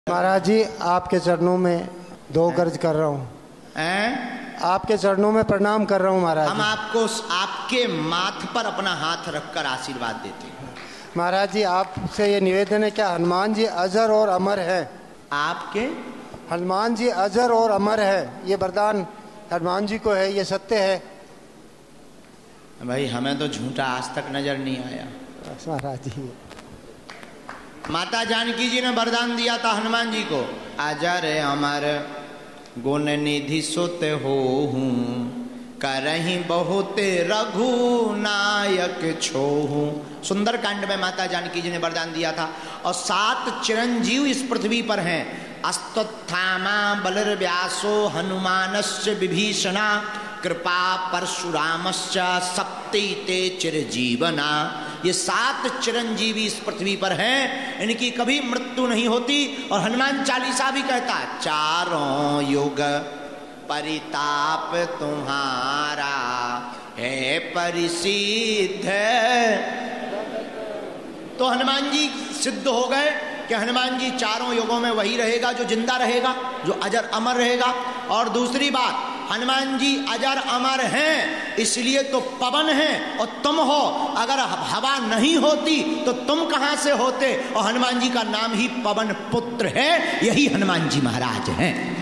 महाराज जी आपके चरणों में दो गर्ज कर रहा हूँ। आपके चरणों में प्रणाम कर रहा हूँ महाराज। हम आपको आपके माथ पर अपना हाथ रखकर आशीर्वाद देते हैं। महाराज जी आपसे ये निवेदन है, क्या हनुमान जी अजर और अमर है? आपके हनुमान जी अजर और अमर है, ये वरदान हनुमान जी को है, ये सत्य है? भाई हमें तो झूठा आज तक नजर नहीं आया। महाराज जी माता जानकी जी ने वरदान दिया था हनुमान जी को, अजर अमर गुण निधि सुत हो हूँ, करही बहुत रघु नायक छो हूँ। सुंदर कांड में माता जानकी जी ने वरदान दिया था। और 7 चिरंजीव इस पृथ्वी पर हैं। अस्तोत्थामा बलिर्व्यासो हनुमानश्च विभीषणा, कृपा परशुरामश्च सप्तैते चिरजीवना। ये 7 चिरंजीवी इस पृथ्वी पर हैं, इनकी कभी मृत्यु नहीं होती। और हनुमान चालीसा भी कहता है, चारों युग परिताप तुम्हारा है परिसिद्ध। तो हनुमान जी सिद्ध हो गए कि हनुमान जी चारों युगों में वही रहेगा जो जिंदा रहेगा, जो अजर अमर रहेगा। और दूसरी बात, हनुमान जी अजर अमर हैं इसलिए तो पवन हैं और तुम हो। अगर हवा नहीं होती तो तुम कहां से होते? और हनुमान जी का नाम ही पवन पुत्र है, यही हनुमान जी महाराज हैं।